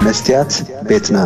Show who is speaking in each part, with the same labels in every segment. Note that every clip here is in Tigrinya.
Speaker 1: مستيات بيتنا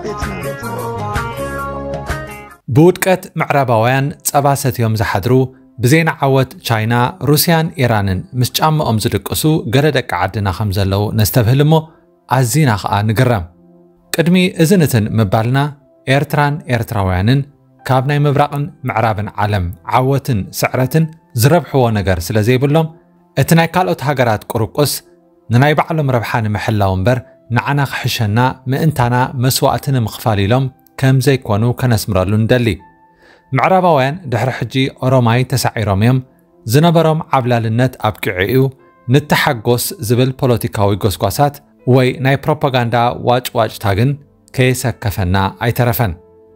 Speaker 2: بودكت معرباوያን ጸባሰትዮም ዝሓድሩ ብዜና ዓወት ቻይና ሩስያን ኢራንን ምስ ጫምኦም ዝድቅሱ ገለ ደቂ ዓድና ከም ዘለው ነስተብህልሞ ኣዚና ከዓ ንግረም ቅድሚ እዝንትን ምባልና ኤርትራን ኤርትራውያንን ካብ ናይ ምብራቕን ምዕራብን ዓለም ዓወትን ስዕረትን ዝረብሕዎ ነገር ስለ ዘይብሎም እቲ ናይ ካልኦት ሃገራት ቁርቁስ ንናይ ባዕሎም ረብሓ ንምሕላው እምበር ንዓና ክሕሸና ምእንታና መስዋዕትን ምኽፋል ኢሎም ከም ዘይኮኑ ከነስምረሉ እንደሊ ምዕራባውያን ድሕሪ ሕጂ ኦሮማይ ተሳዒሮም እዮም ዝነበሮም ዓብላልነት ኣብቂዕኡ ንተሓጎስ ዝብል ፖለቲካዊ ጎስጓሳት ወይ ናይ ፕሮፓጋንዳ ዋጭዋጭታ ግን ከየሰከፈና ኣይተረፈን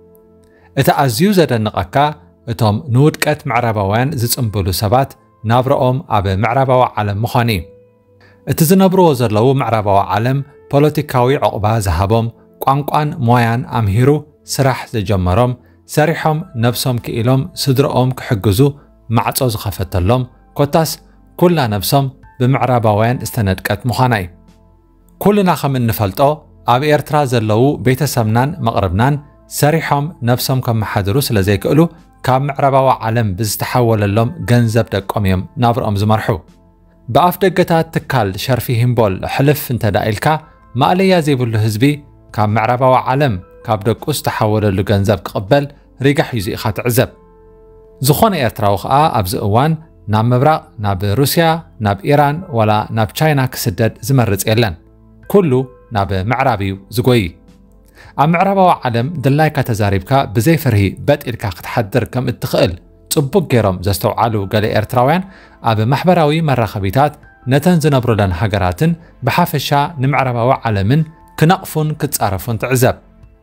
Speaker 2: እቲ ኣዝዩ ዘደንቐካ እቶም ንውድቀት ምዕራባውያን ዝጽምብሉ ሰባት ናብረኦም ኣብ ምዕራባዊ ዓለም ምዃኑ እዩ እቲ ዝነብርዎ ዘለዉ ምዕራባዊ ዓለም ፖለቲካዊ ዕቑባ ዝሃቦም ቋንቋን ሞያን ኣምሂሩ ስራሕ ዝጀመሮም ሰሪሖም ነብሶም ክኢሎም ስድሮኦም ክሕግዙ ማዕጾ ዝኸፈተሎም ኮታስ ኩላ ነብሶም ብምዕራባውያን ዝተነድቀት ምዃና እዩ ኩልና ከም እንፈልጦ ኣብ ኤርትራ ዘለዉ ቤተሰብናን መቕረብናን ሰሪሖም ነብሶም ከመሓድሩ ስለ ዘይክእሉ ካብ ምዕራባዊ ዓለም ብዝተሓወለሎም ገንዘብ ደቆም እዮም ናብርኦም ዝመርሑ ብኣፍ ደገታት ትካል ሸርፊ ሂምቦል ሕልፍ እንተዳኢልካ ማእለያ ዘይብሉ ህዝቢ ካብ ምዕራባዊ ዓለም ካብ ደቁ ዝተሓወለሉ ገንዘብ ክቕበል ሪጋሕ ሒዙ ኢኻ ትዕዘብ ዝኾነ ኤርትራዊ ከዓ ኣብዚ እዋን ናብ ምብራቕ ናብ ሩስያ ናብ ኢራን ወላ ናብ ቻይና ክስደድ ዝመርጽ የለን ኩሉ ናብ ምዕራብ እዩ ዝጎይ ኣብ ምዕራባዊ ዓለም ድላይካ ተዛሪብካ ብዘይ ፍርሂ በጢልካ ክትሓድር ከም እትኽእል ጽቡቅ ገይሮም ዘስተውዓሉ ገለ ኤርትራውያን ኣብ ማሕበራዊ መራኸቢታት ነተን ዝነብሩለን ሃገራትን ብሓፈሻ ንምዕራባዊ ዓለምን ክነቕፉን ክትጻረፉን ትዕዘብ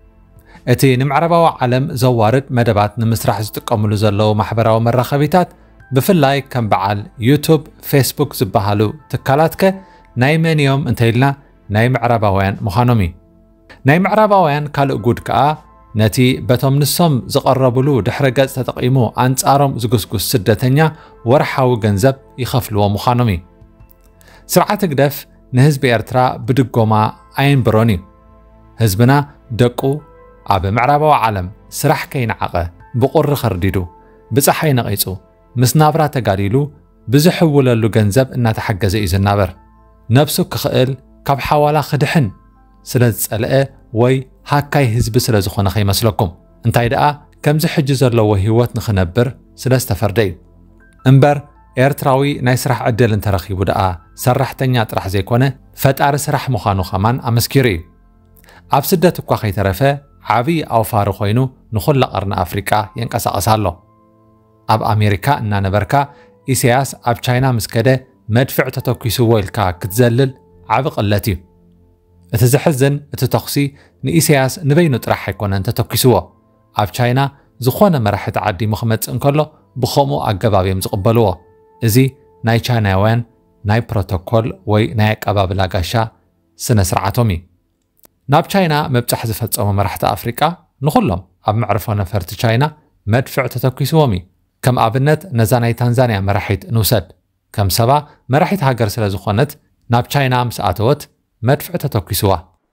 Speaker 2: እቲ ንምዕራባዊ ዓለም ዘዋርድ መደባት ንምስራሕ ዝጥቀምሉ ዘለዉ ማሕበራዊ መራኸቢታት ብፍላይ ከም በዓል ዩቱብ ፌስቡክ ዝበሃሉ ትካላትከ ናይ መን እዮም እንተኢልና ናይ ምዕራባውያን ምዃኖም እዩ ናይ ምዕራባውያን ካልእ ጉድ ከዓ ነቲ በቶም ንሶም ዝቐረብሉ ድሕረ ገጽ ተጠቒሙ ኣንጻሮም ዝግስጉስ ስደተኛ ወርሓዊ ገንዘብ ይኸፍልዎ ምዃኖም እዩ ስርዓት ግደፍ ንህዝቢ ኤርትራ ብድጎማ ኣይንብሮን እዩ ህዝብና ደቁ ኣብ ምዕራባዊ ዓለም ስራሕ ከይነዓቐ ብቑሪ ኸርዲዱ ብፀሓይ ነቒጹ ምስ ናብራ ተጋዲሉ ብዝሕውለሉ ገንዘብ እናተሓገዘ እዩ ዝናበር ነብሱ ክኽእል ካብ ሓዋላ ክድሕን ስለ ዝጸልአ ወይ ሃካይ ህዝቢ ስለ ዝኾነ ኸይመስለኩም እንታይ ደኣ ከምዚ ሕጂ ዘለዎ ህይወት ንኽነብር ስለ ዝተፈርደ እዩ እምበር ኤርትራዊ ናይ ስራሕ ዕድል እንተረኺቡ ደኣ ሰራሕተኛ ጥራሕ ዘይኮነ ፈጣሪ ስራሕ ምዃኑ ኸማን ኣመስኪሩ እዩ ኣብ ስደት እኳ ኸይተረፈ ዓብዪ ኣውፋሪ ኮይኑ ንኹላ ቐርኒ ኣፍሪቃ የንቀሳቐስ ኣሎ ኣብ ኣሜሪካ እናነበርካ ኢሳያስ ኣብ ቻይና ምስ ከደ መድፍዕ ተተኪስዎ ኢልካ ክትዘልል ዓብ ቕለት እዩ እቲ ዝሕዝን እቲ ተኽሲ ንኢሳያስ ንበይኑ ጥራሕ ኣይኮነን ተተኪስዎ ኣብ ቻይና ዝኾነ መራሕቲ ዓዲ ምኽመጽእ እንከሎ ብኸምኡ ኣገባብ እዮም ዝቕበልዎ እዚ ናይ ቻይናውያን ናይ ፕሮቶኮል ወይ ናይ ኣቀባብላ ጋሻ ስነ ስርዓቶም እዩ ናብ ቻይና መብጻሕ ዝፈጸሙ መራሕቲ ኣፍሪቃ ንኹሎም ኣብ መዕርፎ ነፈርቲ ቻይና መድፍዕ ተተኪስዎም እዩ ከም ኣብነት ነዛ ናይ ታንዛንያ መራሒት ንውሰድ ከም ሰባ መራሒት ሃገር ስለ ዝኾነት ናብ ቻይና ምስ ኣተወት መድፍዕ ተተኪስዋ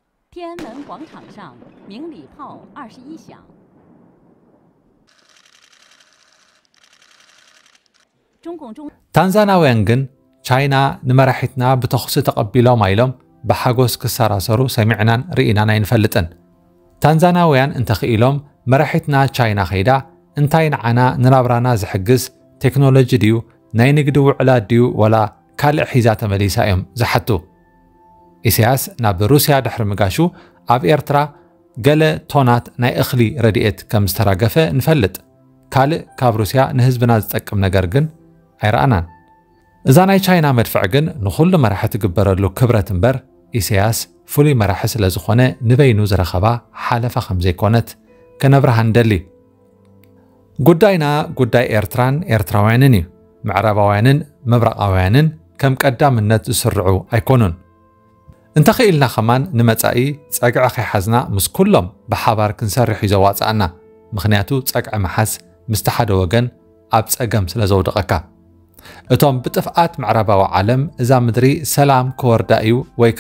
Speaker 2: ታንዛናውያን ግን ቻይና ንመራሒትና ብተኽሲ ተቐቢሎም ኢሎም ብሓጎስ ክሰራሰሩ ሰሚዕናን ርኢናን ኣይንፈልጥን ታንዛናውያን እንተኽኢሎም መራሒትና ቻይና ኸይዳ እንታይ ንዓና ንናብራና ዝሕግዝ ቴክኖሎጂ ድዩ ናይ ንግዲ ውዕላት ድዩ ወላ ካልእ ሒዛ ተመሊሳ እዮም ዝሓቱ ኢሳያስ ናብ ሩስያ ድሕሪ ምጋሹ ኣብ ኤርትራ ገለ ቶናት ናይ እኽሊ ረድኤት ከም ዝተራገፈ ንፈልጥ ካልእ ካብ ሩስያ ንህዝብና ዝጠቅም ነገር ግን ኣይረኣናን እዛ ናይ ቻይና መድፍዕ ግን ንኹሉ መራሒ ትግበረሉ ክብረት እምበር ኢሳያስ ፍሉይ መራሒ ስለ ዝኾነ ንበይኑ ዝረኸባ ሓለፋ ከም ዘይኮነት ከነብርሃ እንደሊ ጉዳይና ጉዳይ ኤርትራን ኤርትራውያንን እዩ ምዕራባውያንን ምብራቃውያንን ከም ቀዳምነት ዝስርዑ ኣይኮኑን እንተኽኢልና ኸማን ንመጻኢ ጸግዒ ኸይሓዝና ምስ ኩሎም ብሓባር ክንሰርሕ እዩ ዘዋፅኣና ምኽንያቱ ጸግዒ መሓዝ ምስቲ ሓደ ወገን ኣብ ጸገም ስለ ዘውድቐካ እቶም ብጥፍኣት ምዕራባዊ ዓለም እዛ ምድሪ ሰላም ክወርዳ እዩ ወይ ከዓ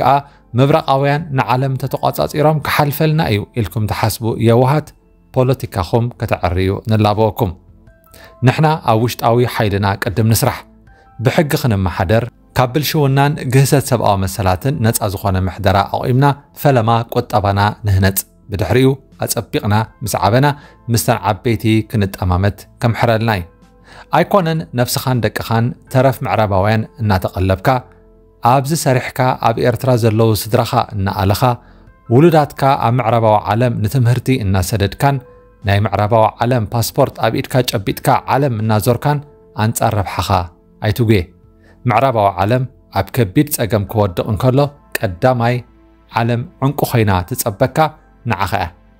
Speaker 2: مبرقاويان نعلم تتقاصصيرهم كحلفلنا ايو إلكم تحسبوا يوهات بوليتيكاكم كتعريو نلابوكم نحنا اوشطاوي حيلنا قدم نسرح بحق خنمحدر كابل شونان جهزت سبقا مسلاتن نص ازخونه محدرا اقيمنا فلما قطبنا نهنص بدحريو اصبقنا مسعبنا مستن عبيتي كنطمامت كم حرلناي ايكونن نفسخان دقخان ترف معرباوያን እናተቀለብካ ኣብዚ ሰሪሕካ ኣብ ኤርትራ ዘለው ስድራኻ እናኣለኻ ውሉዳትካ ኣብ ምዕራባዊ ዓለም ንትምህርቲ እናሰደድካን ናይ ምዕራባዊ ዓለም ፓስፖርት ኣብ ኢድካ ጨቢጥካ ዓለም እናዞርካን አንጻር ረብሓኻ ኣይትጉ ምዕራባዊ ዓለም ኣብ ከቢድ ጸገም ክወድቕ እንከሎ ቀዳማይ ዓለም ዕንቁ ኮይና ትጸበካ ንዓኻ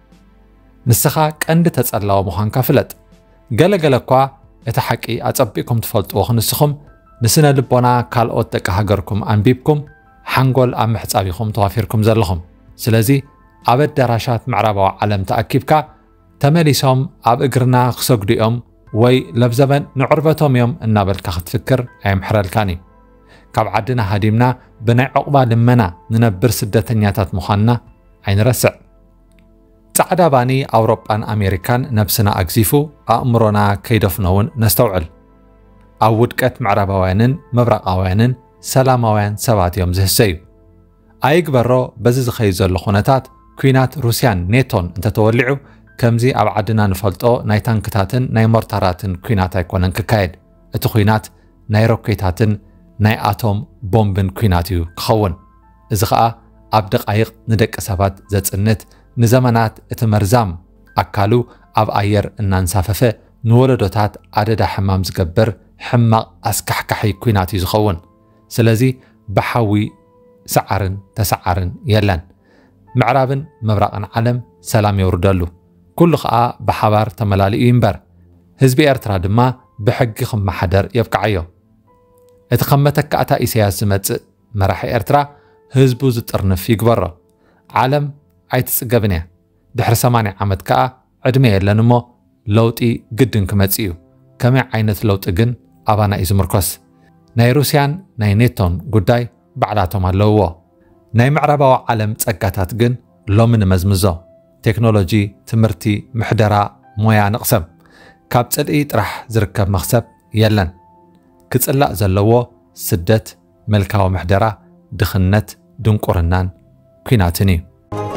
Speaker 2: ንስኻ ቀንዲ ተጸላው ምዃንካ ፍለጥ ገለገለ እኳ እቲ ሓቂ ኣጸቢቕኩም ትፈልጥዎ ክንስኹም ንስነ ልቦና ካልኦት ደቂ ሃገርኩም ኣንቢብኩም ሓንጎል ኣብ ምሕጻቢኹም ተዋፊርኩም ዘለኹም ስለዚ ኣብ ኣዳራሻት ምዕራባዊ ዓለም ተኣኪብካ ተመሊሶም ኣብ እግርና ክሰግዱኦም ወይ ለብዘበን ንዕርበቶም እዮም እናበልካ ክትፍክር ኣይምሕረልካኒ ካብ ዓድና ሃዲምና ብናይ ዕቑባ ልመና ንነብር ስደተኛታት ምዃንና ኣይንረስዕ ጻዕዳ ባኒ ኣውሮጳን ኣሜሪካን ነብስና ኣግዚፉ ኣእምሮና ከይደፍነውን ነስተውዕል ኣብ ውድቀት ምዕራባውያንን መብራቃውያንን ሰላማውያን ሰባት እዮም ዝህሰዩ ኣይግበሮ በዚ ዝኸይ ዘሎ ኩነታት ኩናት ሩስያን ኔቶን እንተተወሊዑ ከምዚ ኣብ ዓድና ንፈልጦ ናይ ታንክታትን ናይ ሞርታራትን ኩናት ኣይኮነን ክካየድ እቲ ኩናት ናይ ሮኬታትን ናይ ኣቶም ቦምብን ኩናት እዩ ክኸውን እዚ ከዓ ኣብ ደቃይቕ ንደቂ ሰባት ዘጽንት ንዘመናት እቲ መርዛም ኣካሉ ኣብ ኣየር እናንሳፈፈ ንወለዶታት ኣደዳ ሕማም ዝገብር ሕማቕ ኣስካሕካሒ ኩናት እዩ ዝኸውን ስለዚ ብሓዊ ሰዓርን ተሰዓርን የለን ምዕራብን መብራቕን ዓለም ሰላም የውርደሉ ኩሉ ከዓ ብሓባር ተመላሊኡ ይንበር ህዝቢ ኤርትራ ድማ ብሕጊ ክመሓደር የብቅዓዮ እቲ ከም መተካእታ ኢሳያስ ዝመጽእ መራሒ ኤርትራ ህዝቡ ዝጥርንፍ ይግበሮ ዓለም ኣይትጽገብን እያ ድሕሪ 80 ዓመት ከዓ ዕድመ የለን እሞ ለውጢ ግድን ክመጽእ እዩ ከመይ ዓይነት ለውጢ ግን ኣባና እዩ ዝምርኮስ ናይ ሩስያን ናይ ኔቶን ጉዳይ ባዕላቶም ኣለውዎ ናይ ምዕራባዊ ዓለም ጸጋታት ግን ሎሚ ንመዝምዞ ቴክኖሎጂ ትምህርቲ ምሕደራ ሞያ ንቕሰብ ካብ ጽልኢ ጥራሕ ዝርከብ መኽሰብ የለን ክጽላእ ዘለዎ ስደት መልካዊ ምሕደራ ድኽነት ድንቁርናን ኩናትን እዩ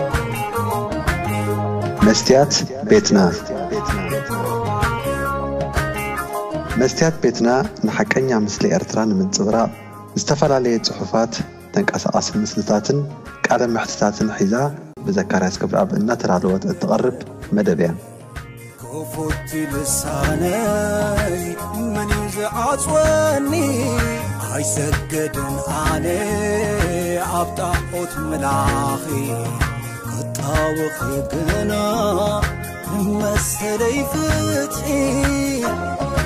Speaker 1: መስትያት ቤትና መስትያት ቤትና ንሐቀኛ ምስሊ ኤርትራ ንምንጽብራቕ ዝተፈላለዩ ጽሑፋት ተንቀሳቓሲ ምስልታትን ቃለ ምሕትታትን ሒዛ بزكرياس كبراب النترالوت التقرب مدبيا كفوت لساني من يزعصوني هاي سجدن علي عبطاقوت ملاخي قطاوخي قنا مسلي فتحي